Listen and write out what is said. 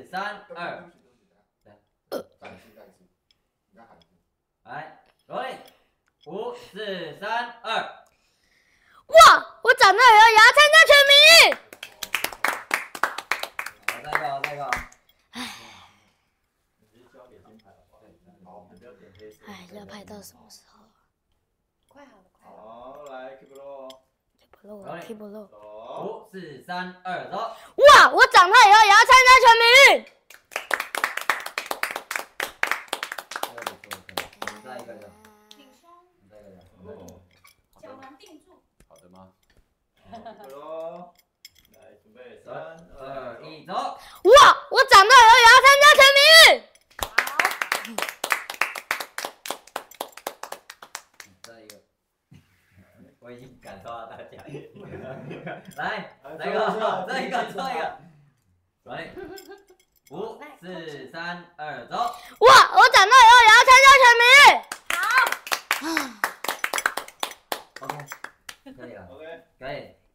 3、2，来，rolling，5、4、3、2。 哇！我长大以后也要参加全民运。 好，再一个，再一个。 哎，要拍到什么时候？ 快好了，快好了。 好，来 keep low。 keep low。 5、4、3、2，走。 哇！我长大以后也要参加全民运。 再一个。 挺胸， 再一个。 脚环定住。 好的吗？keep low。来，准备3、2、 1，走。 哇！我长大以后也要参加全民运。 再一个。我已经感受到大家。来，再一个，再一个，再一个。来，5、4、3、2，走。 哇！我长大以后也要参加全民运。好。 OK，可以了。 OK， 可以。